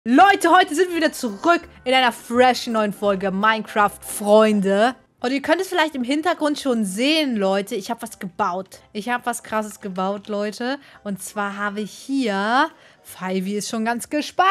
Leute, heute sind wir wieder zurück in einer freshen neuen Folge Minecraft, Freunde. Und ihr könnt es vielleicht im Hintergrund schon sehen, Leute. Ich habe was gebaut. Ich habe was Krasses gebaut, Leute. Und zwar habe ich hier, Fivy ist schon ganz gespannt,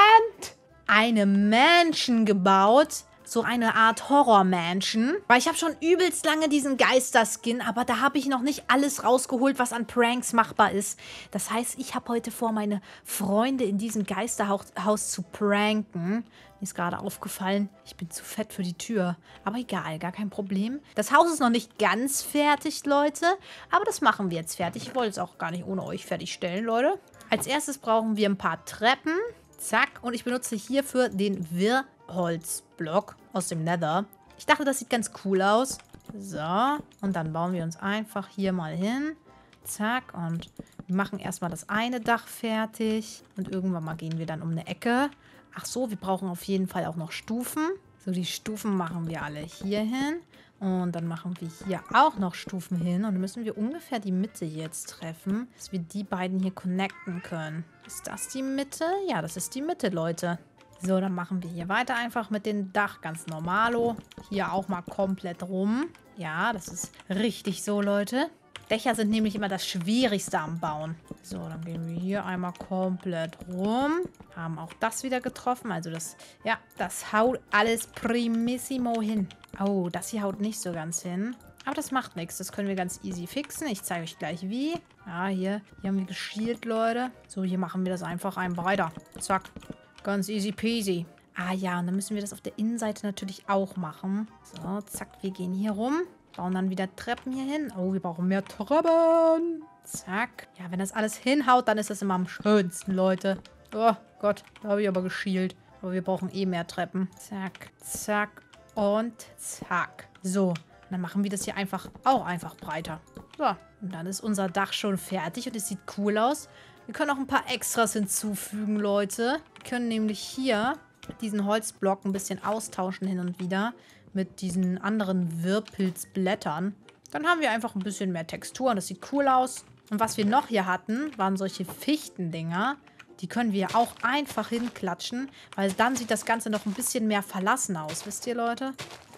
eine Mansion gebaut. So eine Art Horror-Mansion. Weil ich habe schon übelst lange diesen Geister-Skin, aber da habe ich noch nicht alles rausgeholt, was an Pranks machbar ist. Das heißt, ich habe heute vor, meine Freunde in diesem Geisterhaus zu pranken. Mir ist gerade aufgefallen, ich bin zu fett für die Tür. Aber egal, gar kein Problem. Das Haus ist noch nicht ganz fertig, Leute. Aber das machen wir jetzt fertig. Ich wollte es auch gar nicht ohne euch fertigstellen, Leute. Als erstes brauchen wir ein paar Treppen. Zack. Und ich benutze hierfür den Wirrholzblock aus dem Nether. Ich dachte, das sieht ganz cool aus. So. Und dann bauen wir uns einfach hier mal hin. Zack. Und wir machen erstmal das eine Dach fertig. Und irgendwann mal gehen wir dann um eine Ecke. Ach so, wir brauchen auf jeden Fall auch noch Stufen. So, die Stufen machen wir alle hier hin. Und dann machen wir hier auch noch Stufen hin. Und dann müssen wir ungefähr die Mitte jetzt treffen, dass wir die beiden hier connecten können. Ist das die Mitte? Ja, das ist die Mitte, Leute. So, dann machen wir hier weiter einfach mit dem Dach ganz normalo. Hier auch mal komplett rum. Ja, das ist richtig so, Leute. Dächer sind nämlich immer das Schwierigste am Bauen. So, dann gehen wir hier einmal komplett rum. Haben auch das wieder getroffen. Also das, ja, das haut alles primissimo hin. Oh, das hier haut nicht so ganz hin. Aber das macht nichts. Das können wir ganz easy fixen. Ich zeige euch gleich wie. Ja, hier haben wir geschielt, Leute. So, hier machen wir das einfach ein breiter. Zack. Ganz easy peasy. Ah ja, und dann müssen wir das auf der Innenseite natürlich auch machen. So, zack, wir gehen hier rum. Bauen dann wieder Treppen hier hin. Oh, wir brauchen mehr Treppen. Zack. Ja, wenn das alles hinhaut, dann ist das immer am schönsten, Leute. Oh Gott, da habe ich aber geschielt. Aber wir brauchen eh mehr Treppen. Zack, zack und zack. So, dann machen wir das hier auch einfach breiter. So, und dann ist unser Dach schon fertig und es sieht cool aus. Wir können auch ein paar Extras hinzufügen, Leute. Wir können nämlich hier diesen Holzblock ein bisschen austauschen hin und wieder mit diesen anderen Wirrpilzblättern. Dann haben wir einfach ein bisschen mehr Textur und das sieht cool aus. Und was wir noch hier hatten, waren solche Fichtendinger. Die können wir auch einfach hinklatschen, weil dann sieht das Ganze noch ein bisschen mehr verlassen aus. Wisst ihr, Leute?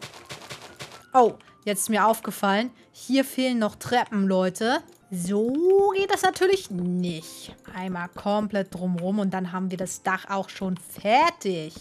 Oh, jetzt ist mir aufgefallen, hier fehlen noch Treppen, Leute. So geht das natürlich nicht. Einmal komplett drumrum und dann haben wir das Dach auch schon fertig.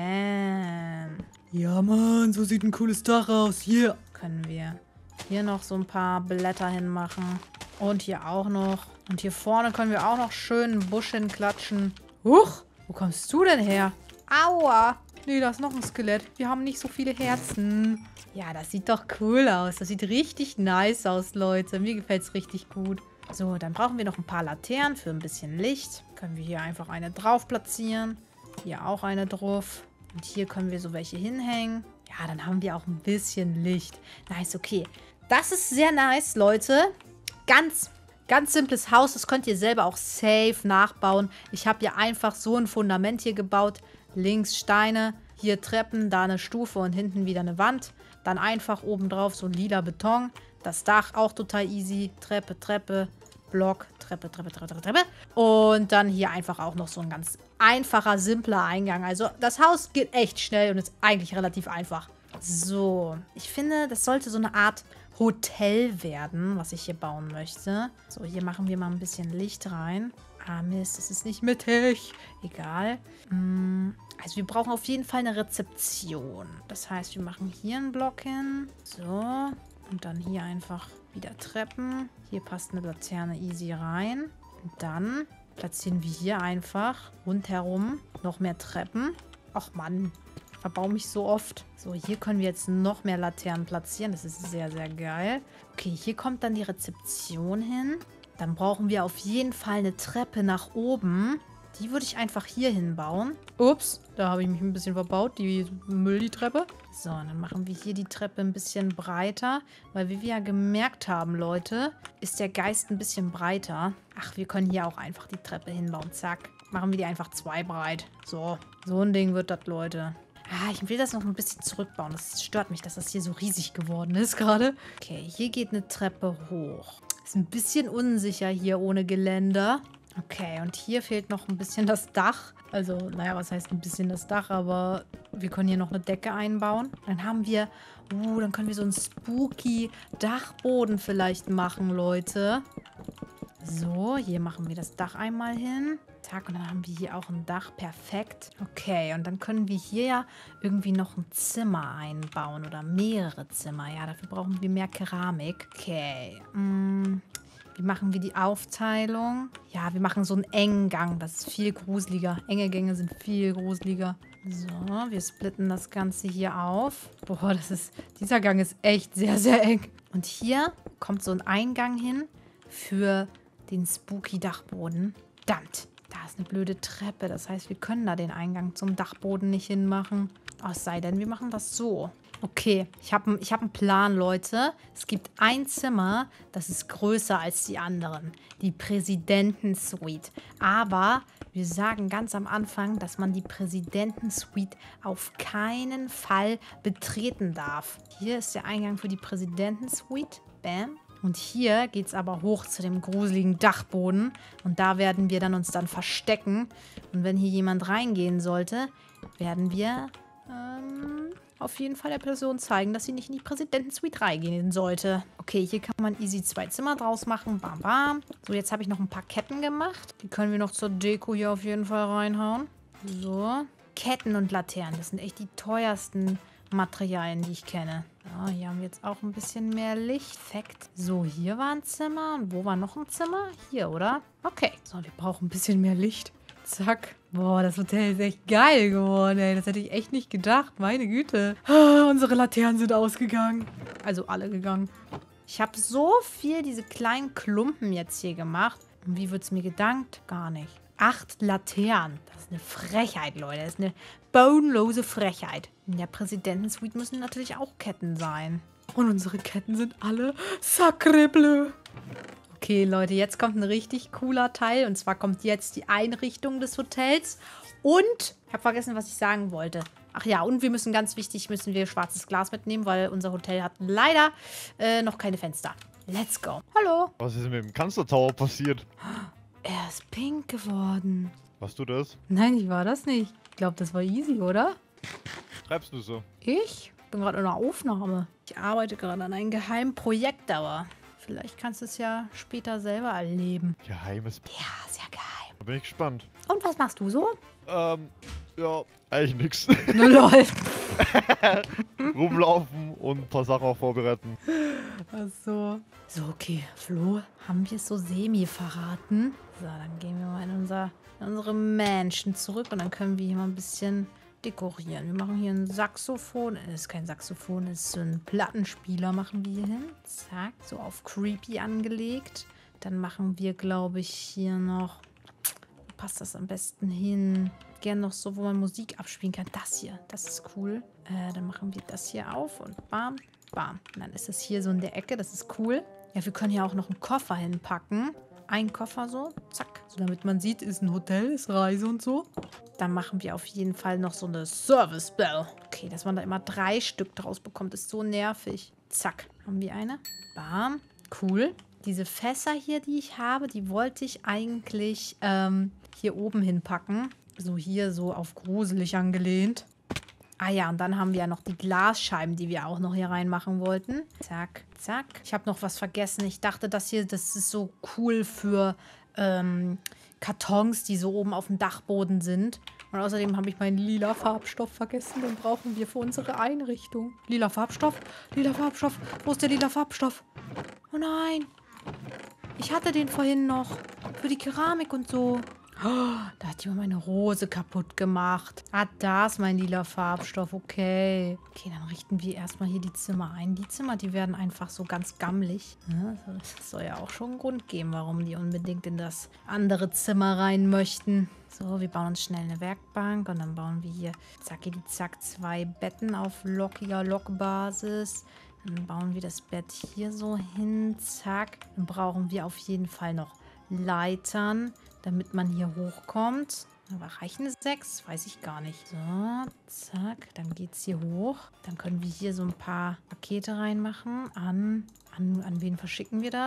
Bam. Ja, Mann, so sieht ein cooles Dach aus. Hier können wir hier noch so ein paar Blätter hinmachen. Und hier auch noch. Und hier vorne können wir auch noch schön einen Busch hinklatschen. Huch, wo kommst du denn her? Aua. Nee, da ist noch ein Skelett. Wir haben nicht so viele Herzen. Ja, das sieht doch cool aus. Das sieht richtig nice aus, Leute. Mir gefällt es richtig gut. So, dann brauchen wir noch ein paar Laternen für ein bisschen Licht. Können wir hier einfach eine drauf platzieren. Hier auch eine drauf. Und hier können wir so welche hinhängen. Ja, dann haben wir auch ein bisschen Licht. Nice, okay. Das ist sehr nice, Leute. Ganz simples Haus. Das könnt ihr selber auch safe nachbauen. Ich habe ja einfach so ein Fundament hier gebaut. Links Steine, hier Treppen, da eine Stufe und hinten wieder eine Wand. Dann einfach obendrauf so ein lila Beton. Das Dach auch total easy. Treppe, Treppe, Block, Treppe, Treppe, Treppe, Treppe, Treppe. Und dann hier einfach auch noch so ein ganz einfacher, simpler Eingang. Also das Haus geht echt schnell und ist eigentlich relativ einfach. So, ich finde, das sollte so eine Art Hotel werden, was ich hier bauen möchte. So, hier machen wir mal ein bisschen Licht rein. Ah, Mist, es ist nicht mittig. Egal. Also wir brauchen auf jeden Fall eine Rezeption. Das heißt, wir machen hier einen Block hin. So. Und dann hier einfach wieder Treppen. Hier passt eine Laterne easy rein. Und dann platzieren wir hier einfach rundherum noch mehr Treppen. Ach Mann, ich verbaue mich so oft. So, hier können wir jetzt noch mehr Laternen platzieren. Das ist sehr, sehr geil. Okay, hier kommt dann die Rezeption hin. Dann brauchen wir auf jeden Fall eine Treppe nach oben. Die würde ich einfach hier hinbauen. Ups, da habe ich mich ein bisschen verbaut, die Treppe. So, und dann machen wir hier die Treppe ein bisschen breiter. Weil wie wir ja gemerkt haben, Leute, ist der Geist ein bisschen breiter. Ach, wir können hier auch einfach die Treppe hinbauen. Zack. Machen wir die einfach 2 breit. So, so ein Ding wird das, Leute. Ah, ich will das noch ein bisschen zurückbauen. Das stört mich, dass das hier so riesig geworden ist gerade. Okay, hier geht eine Treppe hoch. Ist ein bisschen unsicher hier ohne Geländer. Okay, und hier fehlt noch ein bisschen das Dach. Also, naja, was heißt ein bisschen das Dach, aber wir können hier noch eine Decke einbauen. Dann haben wir, dann können wir so einen spooky Dachboden vielleicht machen, Leute. So, hier machen wir das Dach einmal hin. Zack, und dann haben wir hier auch ein Dach. Perfekt. Okay, und dann können wir hier ja irgendwie noch ein Zimmer einbauen oder mehrere Zimmer. Ja, dafür brauchen wir mehr Keramik. Okay, wie machen wir die Aufteilung? Ja, wir machen so einen engen Gang. Das ist viel gruseliger. Enge Gänge sind viel gruseliger. So, wir splitten das Ganze hier auf. Boah, dieser Gang ist echt sehr, sehr eng. Und hier kommt so ein Eingang hin für den spooky Dachboden. Verdammt, da ist eine blöde Treppe. Das heißt, wir können da den Eingang zum Dachboden nicht hinmachen. Oh, es sei denn, wir machen das so. Okay, ich hab einen Plan, Leute. Es gibt ein Zimmer, das ist größer als die anderen. Die Präsidentensuite. Aber wir sagen ganz am Anfang, dass man die Präsidentensuite auf keinen Fall betreten darf. Hier ist der Eingang für die Präsidentensuite. Bam. Und hier geht es aber hoch zu dem gruseligen Dachboden. Und da werden wir uns dann verstecken. Und wenn hier jemand reingehen sollte, werden wir auf jeden Fall der Person zeigen, dass sie nicht in die Präsidentensuite reingehen sollte. Okay, hier kann man easy 2 Zimmer draus machen. Bam, bam. So, jetzt habe ich noch ein paar Ketten gemacht. Die können wir noch zur Deko hier auf jeden Fall reinhauen. So. Ketten und Laternen. Das sind echt die teuersten Materialien, die ich kenne. Ja, hier haben wir jetzt auch ein bisschen mehr Licht. Perfekt. So, hier war ein Zimmer. Und wo war noch ein Zimmer? Hier, oder? Okay. So, wir brauchen ein bisschen mehr Licht. Zack. Boah, das Hotel ist echt geil geworden, ey. Das hätte ich echt nicht gedacht. Meine Güte. Unsere Laternen sind ausgegangen. Also alle gegangen. Ich habe so viel diese kleinen Klumpen jetzt hier gemacht. Und wie wird es mir gedankt? Gar nicht. 8 Laternen. Das ist eine Frechheit, Leute. Das ist eine bodenlose Frechheit. In der Präsidentensuite müssen natürlich auch Ketten sein. Und unsere Ketten sind alle sacré bleu. Okay, Leute, jetzt kommt ein richtig cooler Teil. Und zwar kommt jetzt die Einrichtung des Hotels. Und ich habe vergessen, was ich sagen wollte. Ach ja, und wir müssen schwarzes Glas mitnehmen, weil unser Hotel hat leider noch keine Fenster. Let's go. Hallo. Was ist mit dem Kanzlertower passiert? Er ist pink geworden. Warst du das? Nein, ich war das nicht. Ich glaube, das war easy, oder? Treibst du so? Ich bin gerade in einer Aufnahme. Ich arbeite gerade an einem geheimen Projekt, aber vielleicht kannst du es ja später selber erleben. Geheimes. Ja, sehr geheim. Da bin ich gespannt. Und was machst du so? Ja, eigentlich nix. Nur läuft. Rumlaufen und ein paar Sachen auch vorbereiten. Ach so. So, okay. Flo, haben wir es so semi verraten? So, dann gehen wir mal in unsere Mansion zurück und dann können wir hier mal ein bisschen dekorieren. Wir machen hier ein Saxophon. Es ist kein Saxophon, es ist so ein Plattenspieler machen wir hier hin. Zack, so auf creepy angelegt. Dann machen wir, glaube ich, hier noch... Wo passt das am besten hin? Gerne noch so, wo man Musik abspielen kann. Das hier, das ist cool. Dann machen wir das hier auf und bam, bam. Und dann ist es hier so in der Ecke, das ist cool. Ja, wir können hier auch noch einen Koffer hinpacken. Ein Koffer so, zack. So, damit man sieht, ist ein Hotel, ist Reise und so. Dann machen wir auf jeden Fall noch so eine Service Bell. Okay, dass man da immer 3 Stück draus bekommt, ist so nervig. Zack, haben wir eine. Bam, cool. Diese Fässer hier, die ich habe, die wollte ich eigentlich hier oben hinpacken. So hier so auf gruselig angelehnt. Ah ja, und dann haben wir ja noch die Glasscheiben, die wir auch noch hier reinmachen wollten. Zack, zack. Ich habe noch was vergessen. Ich dachte, das ist so cool für Kartons, die so oben auf dem Dachboden sind. Und außerdem habe ich meinen lila Farbstoff vergessen. Den brauchen wir für unsere Einrichtung. Lila Farbstoff? Lila Farbstoff. Wo ist der lila Farbstoff? Oh nein. Ich hatte den vorhin noch. Für die Keramik und so. Oh, da hat jemand meine Rose kaputt gemacht. Ah, da ist mein lila Farbstoff. Okay. Okay, dann richten wir erstmal hier die Zimmer ein. Die Zimmer, die werden einfach so ganz gammelig. Ja, das soll ja auch schon einen Grund geben, warum die unbedingt in das andere Zimmer rein möchten. So, wir bauen uns schnell eine Werkbank und dann bauen wir hier zacki zack 2 Betten auf lockiger Lockbasis. Dann bauen wir das Bett hier so hin. Zack. Dann brauchen wir auf jeden Fall noch Leitern, damit man hier hochkommt. Aber reichen 6? Weiß ich gar nicht. So, zack. Dann geht's hier hoch. Dann können wir hier so ein paar Pakete reinmachen. An wen verschicken wir das?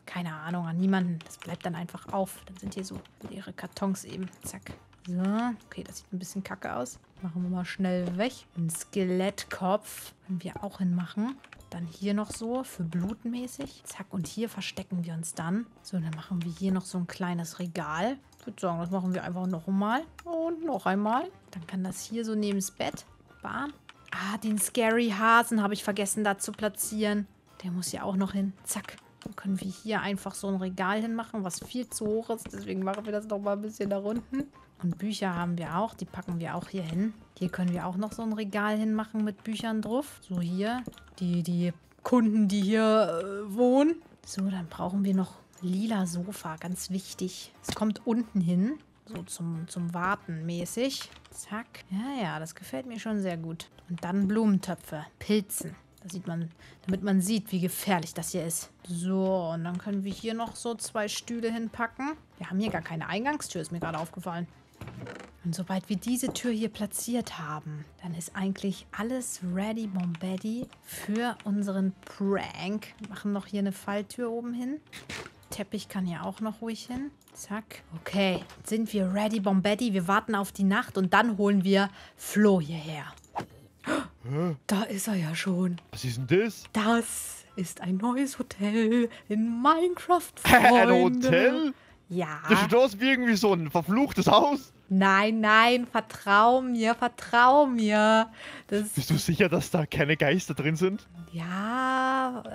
Keine Ahnung, an niemanden. Das bleibt dann einfach auf. Dann sind hier so leere Kartons eben. Zack. So, okay, das sieht ein bisschen kacke aus. Machen wir mal schnell weg. Ein Skelettkopf können wir auch hinmachen. Dann hier noch so für blutmäßig. Zack, und hier verstecken wir uns dann. So, dann machen wir hier noch so ein kleines Regal. Ich würde sagen, das machen wir einfach noch einmal. Und noch einmal. Dann kann das hier so neben das Bett. Bam. Ah, den Scary Hasen habe ich vergessen da zu platzieren. Der muss ja auch noch hin. Zack. Dann können wir hier einfach so ein Regal hinmachen, was viel zu hoch ist. Deswegen machen wir das noch mal ein bisschen nach unten. Und Bücher haben wir auch. Die packen wir auch hier hin. Hier können wir auch noch so ein Regal hinmachen mit Büchern drauf. So hier. Die Kunden, die hier wohnen. So, dann brauchen wir noch lila Sofa. Ganz wichtig. Es kommt unten hin. So zum Warten mäßig. Zack. Ja, das gefällt mir schon sehr gut. Und dann Blumentöpfe. Pilzen. Da sieht man, damit man sieht, wie gefährlich das hier ist. So, und dann können wir hier noch so 2 Stühle hinpacken. Wir haben hier gar keine Eingangstür, ist mir gerade aufgefallen. Und sobald wir diese Tür hier platziert haben, dann ist eigentlich alles ready, Bombaddy, für unseren Prank. Wir machen noch hier eine Falltür oben hin. Teppich kann hier auch noch ruhig hin. Zack. Okay, jetzt sind wir ready, Bombaddy. Wir warten auf die Nacht und dann holen wir Flo hierher. Da ist er ja schon. Was ist denn das? Das ist ein neues Hotel in Minecraft, Freunde. Ein Hotel? Ja. Das sieht aus wie irgendwie so ein verfluchtes Haus. Nein, vertrau mir, vertrau mir. Bist du sicher, dass da keine Geister drin sind? Ja,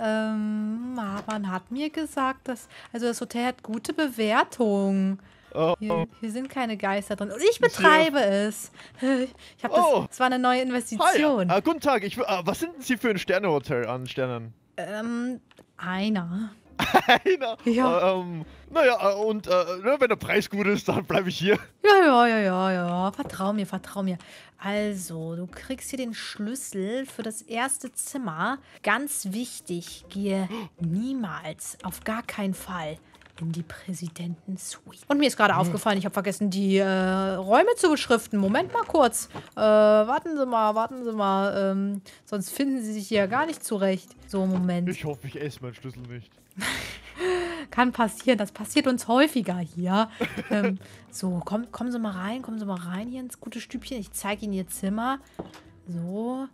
man hat mir gesagt, dass... Also das Hotel hat gute Bewertungen. Hier sind keine Geister drin. Und ich betreibe es. Ich habe das... Das war eine neue Investition. Hi, guten Tag. Was sind denn Sie für ein Sternehotel an Sternen? Einer. Einer? Ja. Naja, und wenn der Preis gut ist, dann bleibe ich hier. Ja. Vertrau mir. Also, du kriegst hier den Schlüssel für das erste Zimmer. Ganz wichtig, gehe niemals, auf gar keinen Fall, in die Präsidentensuite. Und mir ist gerade aufgefallen, ich habe vergessen, die Räume zu beschriften. Moment mal kurz. Warten Sie mal. Sonst finden Sie sich hier gar nicht zurecht. So, Moment. Ich hoffe, ich esse meinen Schlüssel nicht. Kann passieren, das passiert uns häufiger hier. So, kommen Sie mal rein hier ins gute Stübchen. Ich zeige Ihnen Ihr Zimmer. So,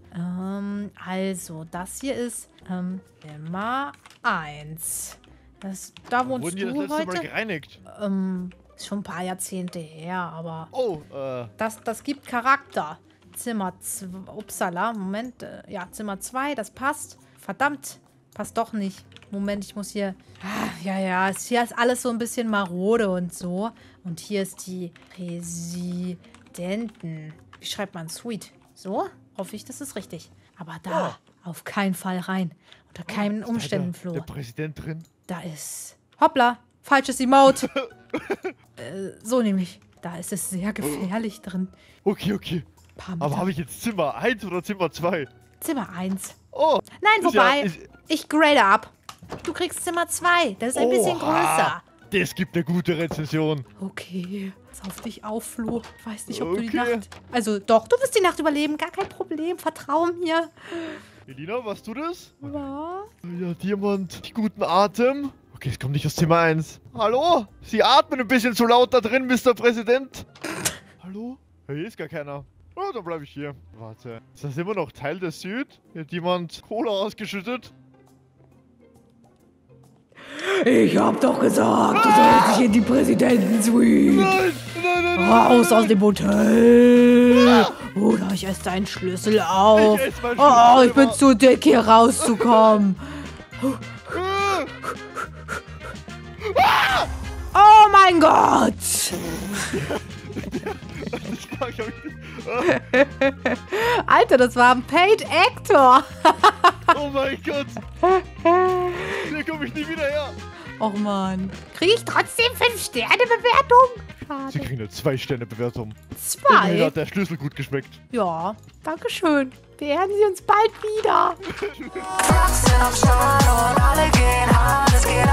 also, das hier ist Zimmer 1. Da wohnst Wurden die das du letzte heute? Mal gereinigt? Ist schon ein paar Jahrzehnte her, aber Oh, das gibt Charakter. Zimmer 2, upsala, Moment, ja, Zimmer 2, das passt. Verdammt, passt doch nicht. Moment, ich muss hier... Ja, hier ist alles so ein bisschen marode und so. Und hier ist die Präsidenten. Wie schreibt man Suite? So? Hoffe ich, das ist richtig. Aber da, auf keinen Fall rein. Unter keinen Umständen, Flo. Der Präsident drin? Da ist... Hoppla, falsches Emote. So nämlich. Da ist es sehr gefährlich drin. Okay. Aber habe ich jetzt Zimmer 1 oder Zimmer 2? Zimmer 1. Oh. Nein, wobei, ich grade ab. Du kriegst Zimmer 2. Das ist ein bisschen größer. Das gibt eine gute Rezension. Okay, pass auf dich auf, Flo. Ich weiß nicht, ob du die Nacht... Also doch, du wirst die Nacht überleben. Gar kein Problem. Vertrau mir. Elina, warst du das? Was? Ja, jemand. Guten Atem. Okay, es kommt nicht aus Zimmer 1. Hallo? Sie atmen ein bisschen zu laut da drin, Mr. Präsident. Hallo? Hier ist gar keiner. Oh, dann bleibe ich hier. Warte. Ist das immer noch Teil der Süd? Hier hat jemand Cola ausgeschüttet? Ich hab doch gesagt, du sollst dich in die Präsidentensuite. Nein. Raus aus dem Hotel. Oder ich esse deinen Schlüssel auf. Ich esse meinen Schlüssel Ich bin zu dick, hier rauszukommen. Oh mein Gott. Alter, das war ein Paid Actor. Oh mein Gott. Hier komme ich nie wieder her. Och man. Kriege ich trotzdem 5-Sterne-Bewertung? Schade. Sie kriegen eine 2-Sterne-Bewertung. 2? Mir hat der Schlüssel gut geschmeckt. Ja, danke schön. Beehren Sie uns bald wieder. Rocks sind am Start und alle gehen hart, es geht